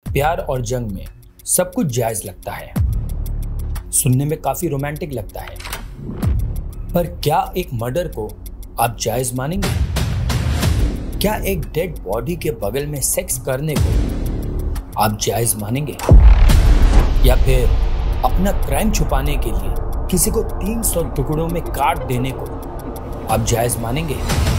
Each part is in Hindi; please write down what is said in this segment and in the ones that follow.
प्यार और जंग में सब कुछ जायज लगता है, सुनने में काफी रोमांटिक लगता है, पर क्या एक मर्डर को आप जायज मानेंगे? क्या एक डेड बॉडी के बगल में सेक्स करने को आप जायज मानेंगे? या फिर अपना क्राइम छुपाने के लिए किसी को 300 टुकड़ों में काट देने को आप जायज मानेंगे?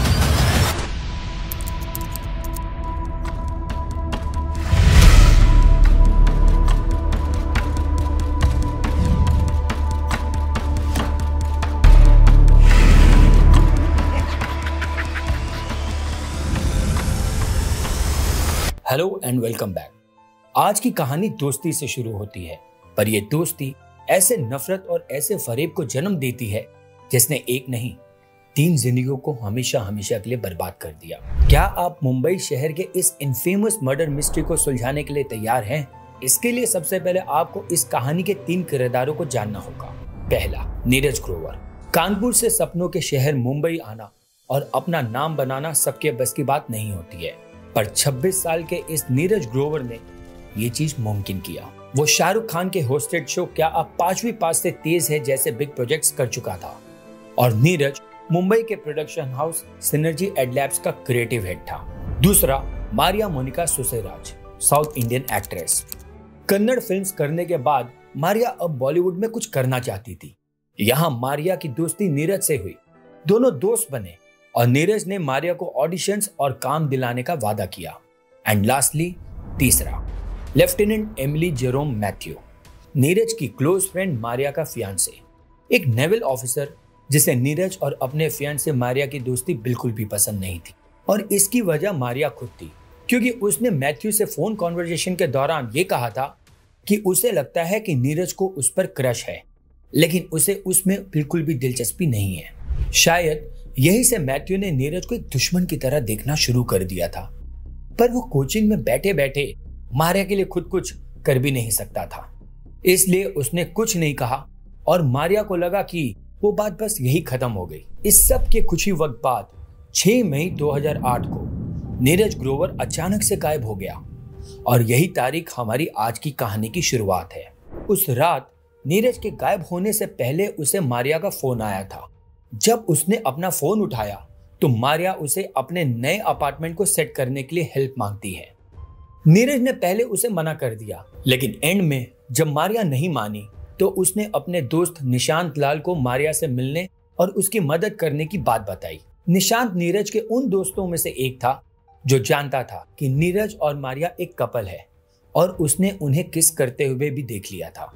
Hello and welcome back. आज की कहानी दोस्ती से शुरू होती है, पर यह दोस्ती ऐसे नफरत और ऐसे फरेब को जन्म देती है जिसने एक नहीं 3 जिंदगियों को हमेशा हमेशा के लिए बर्बाद कर दिया। क्या आप मुंबई शहर के इस इनफेमस मर्डर मिस्ट्री को सुलझाने के लिए तैयार हैं? इसके लिए सबसे पहले आपको इस कहानी के 3 किरदारों को जानना होगा। पहला, नीरज ग्रोवर। कानपुर से सपनों के शहर मुंबई आना और अपना नाम बनाना सबके बस की बात नहीं होती है, पर 26 साल के इस नीरज ग्रोवर ने ये चीज मुमकिन किया। वो शाहरुख खान के होस्टेड शो क्या आप 5वीं पास से तेज है जैसे बिग प्रोजेक्ट्स कर चुका था, और नीरज मुंबई के प्रोडक्शन हाउस सिनर्जी एडलैब्स का क्रिएटिव हेड था। दूसरा, Maria Monica Susairaj, south Indian actress. Kannada films करने के बाद मारिया अब बॉलीवुड में कुछ करना चाहती थी। यहाँ मारिया की दोस्ती नीरज से हुई, दोनों दोस्त बने और नीरज ने मारिया को ऑडिशंस और काम दिलाने का वादा किया। एंड लास्टली, तीसरा, lieutenant Emile Jerome Mathew, Neeraj की क्लोज फ्रेंड मारिया का फियांसे, एक नेवल ऑफिसर जिसे नीरज और अपने फियांसे मारिया की दोस्ती बिल्कुल भी पसंद नहीं थी। और इसकी वजह मारिया खुद थी, क्योंकि उसने मैथ्यू से फोन कॉन्वर्सेशन के दौरान ये कहा था कि उसे लगता है कि नीरज को उस पर क्रश है, लेकिन उसे उसमें बिल्कुल भी दिलचस्पी नहीं है। शायद यही से मैथ्यू ने नीरज को एक दुश्मन की तरह देखना शुरू कर दिया था, पर वो कोचिंग में बैठे बैठे मारिया के लिए खुद कुछ कर भी नहीं सकता था, इसलिए उसने कुछ नहीं कहा और मारिया को लगा कि वो बात बस यही खत्म हो गई। इस सब के कुछ ही वक्त बाद 6 मई 2008 को नीरज ग्रोवर अचानक से गायब हो गया, और यही तारीख हमारी आज की कहानी की शुरुआत है। उस रात नीरज के गायब होने से पहले उसे मारिया का फोन आया था। जब उसने अपना फोन उठाया तो मारिया उसे अपने नए अपार्टमेंट को सेट करने के लिए हेल्प मांगती है। नीरज ने पहले उसे मना कर दिया, लेकिन एंड में जब मारिया नहीं मानी तो उसने अपने दोस्त निशांत लाल को मारिया से मिलने और उसकी मदद करने की बात बताई। निशांत नीरज के उन दोस्तों में से एक था जो जानता था कि नीरज और मारिया एक कपल है, और उसने उन्हें किस करते हुए भी देख लिया था।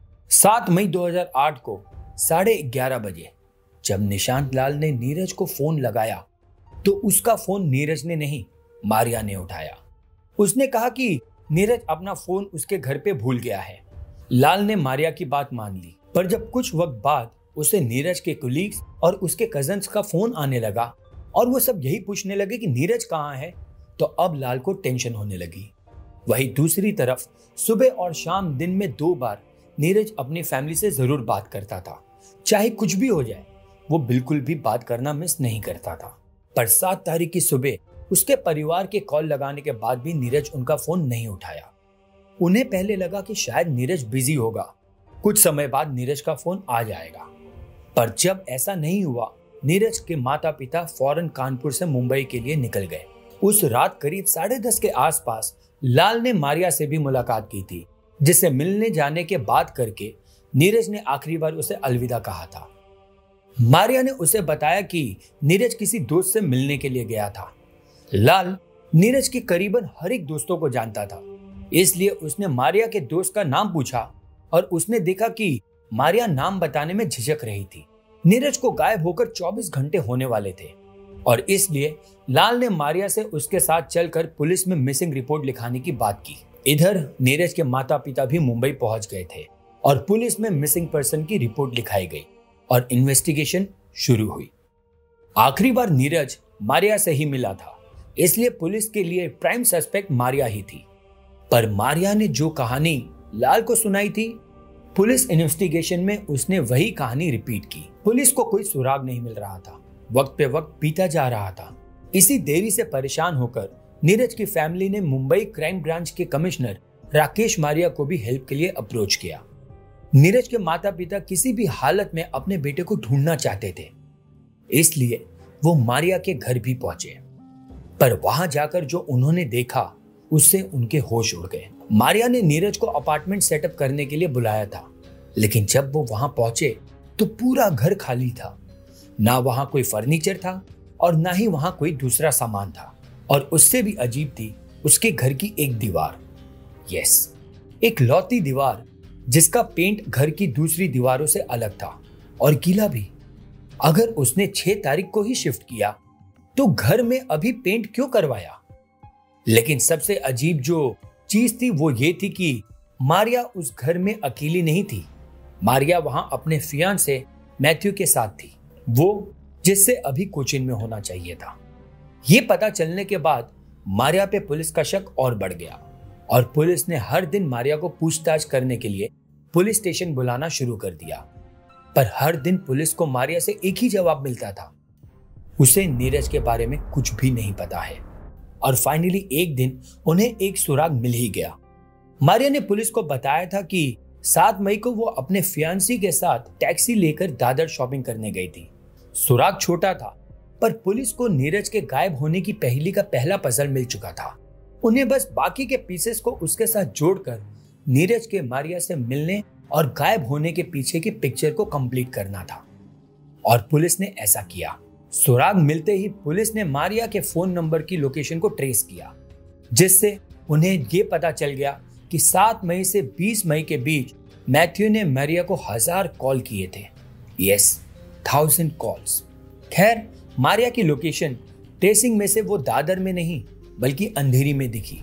7 मई 2008 को 11:30 बजे जब निशांत लाल ने नीरज को फोन लगाया तो उसका फोन नीरज ने नहीं, मारिया ने उठाया। उसने कहा कि नीरज अपना फोन उसके घर पे भूल गया है। लाल ने मारिया की बात मान ली, पर जब कुछ वक्त बाद उसे नीरज के कोलीग्स और उसके कजन्स का फोन आने लगा और वो सब यही पूछने लगे कि नीरज कहाँ है, तो अब लाल को टेंशन होने लगी। वहीं दूसरी तरफ सुबह और शाम दिन में 2 बार नीरज अपनी फैमिली से जरूर बात करता था। चाहे कुछ भी हो जाए, वो बिल्कुल भी बात करना मिस नहीं करता था। पर 7 तारीख की सुबह उसके परिवार के कॉल लगाने के बाद भी नीरज उनका फोन नहीं उठाया। उन्हें पहले लगा कि शायद नीरज बिजी होगा, कुछ समय बाद नीरज का फोन आ जाएगा, पर जब ऐसा नहीं हुआ, नीरज के माता पिता फौरन कानपुर से मुंबई के लिए निकल गए। उस रात करीब 10:30 के आसपास लाल ने मारिया से भी मुलाकात की थी, जिसे मिलने जाने के बाद करके नीरज ने आखिरी बार उसे अलविदा कहा था। मारिया ने उसे बताया कि नीरज किसी दोस्त से मिलने के लिए गया था। लाल नीरज के करीबन हर एक दोस्तों को जानता था, इसलिए उसने मारिया के दोस्त का नाम पूछा और उसने देखा कि मारिया नाम बताने में झिझक रही थी। नीरज को गायब होकर 24 घंटे होने वाले थे, और इसलिए लाल ने मारिया से उसके साथ चलकर पुलिस में मिसिंग रिपोर्ट लिखाने की बात की। इधर नीरज के माता पिता भी मुंबई पहुंच गए थे और पुलिस में मिसिंग पर्सन की रिपोर्ट लिखाई गई और इन्वेस्टिगेशन शुरू हुई। आखिरी बार नीरज मारिया से ही मिला था, इसलिए पुलिस के लिए प्राइम सस्पेक्ट मारिया ही थी। पर मारिया ने जो कहानी लाल को सुनाई थी, पुलिस इन्वेस्टिगेशन में उसने वही कहानी रिपीट की। पुलिस को कोई सुराग नहीं मिल रहा था, वक्त पे वक्त बीता जा रहा था। इसी देरी से परेशान होकर नीरज की फैमिली ने मुंबई क्राइम ब्रांच के कमिश्नर राकेश मारिया को भी हेल्प के लिए अप्रोच किया। नीरज के माता पिता किसी भी हालत में अपने बेटे को ढूंढना चाहते थे, इसलिए वो मारिया के घर भी पहुंचे। पर वहां जाकर जो उन्होंने देखा उससे उनके होश उड़ गए। मारिया ने नीरज को अपार्टमेंट सेटअप करने के लिए बुलाया था, लेकिन जब वो वहां पहुंचे तो पूरा घर खाली था। ना वहां कोई फर्नीचर था और ना ही वहां कोई दूसरा सामान था। और उससे भी अजीब थी उसके घर की एक दीवार। यस, एक लौती दीवार जिसका पेंट घर की दूसरी दीवारों से अलग था और गीला भी। अगर उसने 6 तारीख को ही शिफ्ट किया तो घर में अभी पेंट क्यों करवाया? लेकिन सबसे अजीब जो चीज थी वो ये थी कि मारिया उस घर में अकेली नहीं थी। मारिया वहां अपने फियांसे मैथ्यू के साथ थी, वो जिससे अभी कोचिन में होना चाहिए था। ये पता चलने के बाद मारिया पे पुलिस का शक और बढ़ गया और पुलिस ने हर दिन मारिया को पूछताछ करने के लिए पुलिस स्टेशन बुलाना शुरू कर दिया। पर हर दिन पुलिस को मारिया से एक ही जवाब मिलता था, उसे नीरज के बारे में कुछ भी नहीं पता है। और फाइनली एक दिन उन्हें एक सुराग मिल ही गया। मारिया ने पुलिस को बताया था कि 7 मई को वो अपने फियांसी के साथ टैक्सी लेकर दादर शॉपिंग करने गई थी। सुराग छोटा था, पर पुलिस को नीरज के गायब होने की पहेली का पहला पजल मिल चुका था। उन्हें बस बाकी के पीसेस को उसके साथ जोड़कर नीरज के मारिया से मिलने और गायब होने के पीछे की पिक्चर को कंप्लीट करना था। और पुलिस ने ऐसा किया। सुराग मिलते ही पुलिस ने मारिया के फोन नंबर की लोकेशन को ट्रेस किया, जिससे उन्हें यह पता चल गया कि 7 मई से 20 मई के बीच मैथ्यू ने मारिया को 1000 कॉल किए थे। Yes, 1000 calls. खैर, मारिया की लोकेशन ट्रेसिंग में से वो दादर में नहीं बल्कि अंधेरी में दिखी।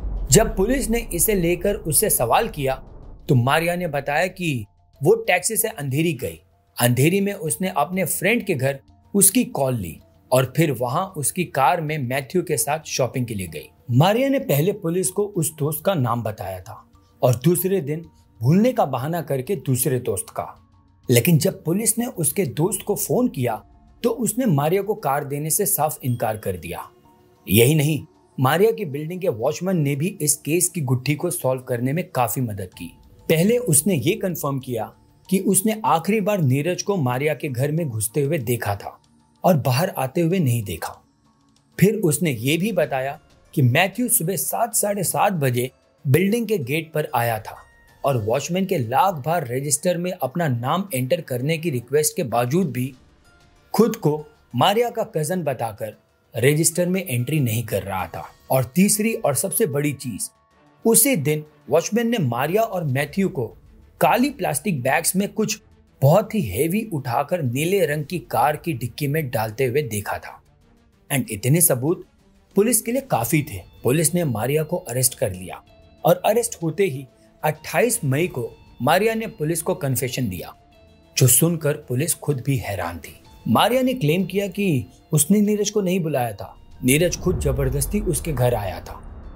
जब पुलिस ने इसे लेकर उससे सवाल किया तो मारिया ने बताया कि वो टैक्सी से अंधेरी गई। अंधेरी में उसने अपने फ्रेंड के घर उसकी कॉल ली और फिर वहां उसकी कार में मैथ्यू के साथ शॉपिंग के लिए गई। मारिया ने पहले पुलिस को उस दोस्त का नाम बताया था और दूसरे दिन भूलने का बहाना करके दूसरे दोस्त का। लेकिन जब पुलिस ने उसके दोस्त को फोन किया तो उसने मारिया को कार देने से साफ इनकार कर दिया। यही नहीं, मारिया की बिल्डिंग के वॉचमैन ने भी इस केस की गुत्थी को सॉल्व करने में काफी मदद की। पहले उसने ये कंफर्म किया कि उसने आखिरी बार नीरज को मारिया के घर में घुसते हुए देखा था और बाहर आते हुए नहीं देखा। फिर उसने ये भी बताया कि मैथ्यू सुबह 7 साढ़े 7 बजे बिल्डिंग के गेट पर आया था और वॉचमैन के लाख बार रजिस्टर में अपना नाम एंटर करने की रिक्वेस्ट के बावजूद भी खुद को मारिया का कजन बताकर रजिस्टर में एंट्री नहीं कर रहा था। और तीसरी और सबसे बड़ी चीज, उसी दिन वॉचमैन ने मारिया और मैथ्यू को काली प्लास्टिक बैग्स में कुछ बहुत ही हेवी उठाकर नीले रंग की कार की डिक्की में डालते हुए देखा था। एंड इतने सबूत पुलिस के लिए काफी थे। पुलिस ने मारिया को अरेस्ट कर लिया और अरेस्ट होते ही 28 मई को मारिया ने पुलिस को कन्फेशन दिया, जो सुनकर पुलिस खुद भी हैरान थी। मारिया ने क्लेम किया कि उसने नीरज को नहीं बुलाया था, नीरज खुद जबरदस्ती उसके घर आया था।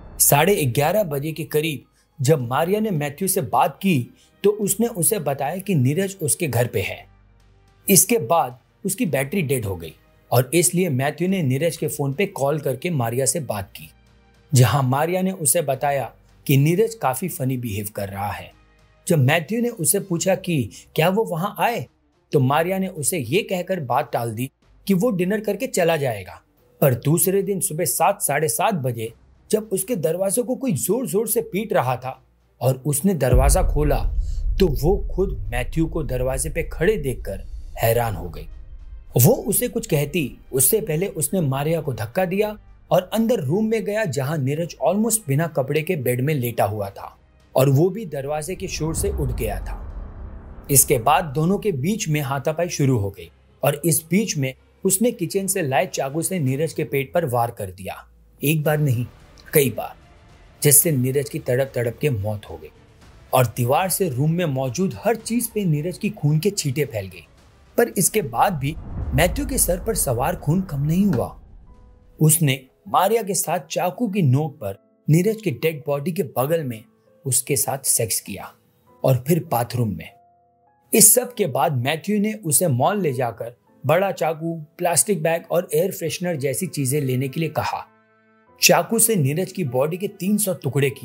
11:30 बजे के करीब जब मारिया ने मैथ्यू से बात की तो उसने उसे बताया कि नीरज उसके घर पे है। इसके बाद उसकी बैटरी डेड हो गई और इसलिए मैथ्यू ने नीरज के फोन पे कॉल करके मारिया से बात की, जहां मारिया ने उसे बताया कि नीरज काफी फनी बिहेव कर रहा है। जब मैथ्यू ने उसे पूछा कि क्या वो वहां आए तो मारिया ने उसे ये कहकर बात टाल दी कि वो डिनर करके चला जाएगा। पर दूसरे दिन सुबह 7 साढ़े 7 बजे जब उसके दरवाजे को कोई जोर जोर से पीट रहा था और उसने दरवाजा खोला तो वो खुद मैथ्यू को दरवाजे पे खड़े देखकर हैरान हो गई। वो उसे कुछ कहती उससे पहले उसने मारिया को धक्का दिया और अंदर रूम में गया, जहां नीरज ऑलमोस्ट बिना कपड़े के बेड में लेटा हुआ था और वो भी दरवाजे के शोर से उठ गया था। इसके बाद दोनों के बीच में हाथापाई शुरू हो गई और इस बीच में उसने किचन से लाए चाकू से नीरज के पेट पर वार कर दिया। एक बार नहीं, कई बार, जिससे नीरज की तड़प तड़प के मौत हो गई और दीवार से रूम में मौजूद हर चीज पे नीरज की खून के छींटे फैल गई। पर इसके बाद भी मैथ्यू के सर पर सवार खून कम नहीं हुआ। उसने मारिया के साथ चाकू की नोक पर नीरज के डेड बॉडी के बगल में उसके साथ सेक्स किया और फिर बाथरूम में। इस सब के बाद मैथ्यू ने उसे मॉल ले जाकर बड़ा चाकू, प्लास्टिक बैग और एयर फ्रेशनर जैसी चीजें लेने के लिए कहा। चाकू से नीरज की बॉडी के 300 टुकड़े किए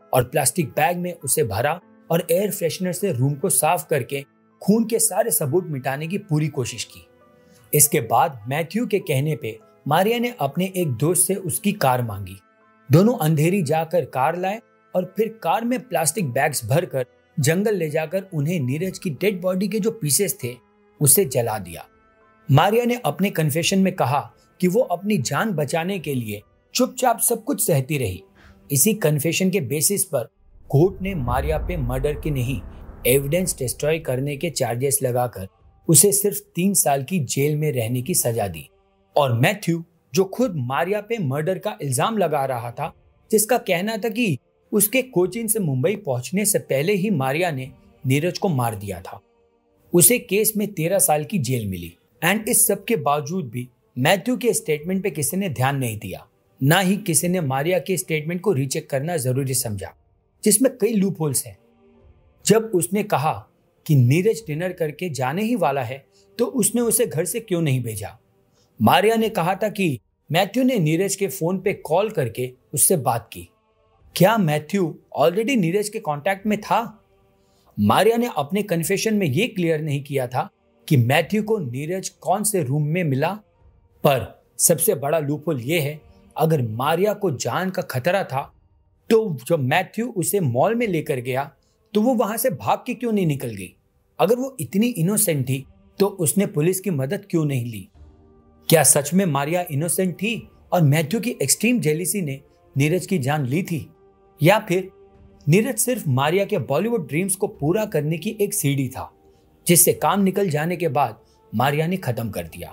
और प्लास्टिक बैग में उसे भरा और एयर फ्रेशनर से रूम को साफ करके खून के सारे सबूत मिटाने की पूरी कोशिश की। इसके बाद मैथ्यू के कहने पे मारिया ने अपने एक दोस्त से उसकी कार मांगी। दोनों अंधेरी जाकर कार लाए और फिर कार में प्लास्टिक बैग्स भरकर जंगल ले जाकर उन्हें नीरज की डेड बॉडी के जो पीसेस थे उसे जला दिया। मारिया ने अपने कन्फेशन में कहा कि वो अपनी जान बचाने के लिए चुपचाप सब कुछ सहती रही। इसी कन्फेशन के बेसिस पर कोर्ट ने मारिया पे मर्डर के नहीं, एविडेंस डिस्ट्रॉय करने के चार्जेस लगाकर उसे सिर्फ 3 साल की जेल में रहने की सजा दी। और मैथ्यू, जो खुद मारिया पे मर्डर का इल्जाम लगा रहा था, जिसका कहना था कि उसके कोचीन से मुंबई पहुंचने से पहले ही मारिया ने नीरज को मार दिया था, उसे केस में 13 साल की जेल मिली। एंड इस सब के बावजूद भी मैथ्यू के स्टेटमेंट पे किसी ने ध्यान नहीं दिया, ना ही किसी ने मारिया के स्टेटमेंट को रीचेक करना जरूरी समझा, जिसमें कई लूप होल्स हैं। जब उसने कहा कि नीरज डिनर करके जाने ही वाला है तो उसने उसे घर से क्यों नहीं भेजा। मारिया ने कहा था कि मैथ्यू ने नीरज के फोन पे कॉल करके उससे बात की। क्या मैथ्यू ऑलरेडी नीरज के कांटेक्ट में था? मारिया ने अपने कन्फेशन में यह क्लियर नहीं किया था कि मैथ्यू को नीरज कौन से रूम में मिला। पर सबसे बड़ा लूपहोल यह है, अगर मारिया को जान का खतरा था तो जब मैथ्यू उसे मॉल में लेकर गया तो वो वहां से भाग के क्यों नहीं निकल गई? अगर वो इतनी इनोसेंट थी तो उसने पुलिस की मदद क्यों नहीं ली? क्या सच में मारिया इनोसेंट थी और मैथ्यू की एक्सट्रीम जेलिसी ने नीरज की जान ली थी? या फिर नीरज सिर्फ मारिया के बॉलीवुड ड्रीम्स को पूरा करने की एक सीढ़ी था, जिससे काम निकल जाने के बाद मारिया ने खत्म कर दिया?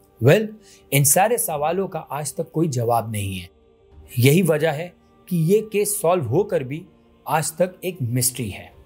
इन सारे सवालों का आज तक कोई जवाब नहीं है। यही वजह है कि ये केस सॉल्व होकर भी आज तक एक मिस्ट्री है।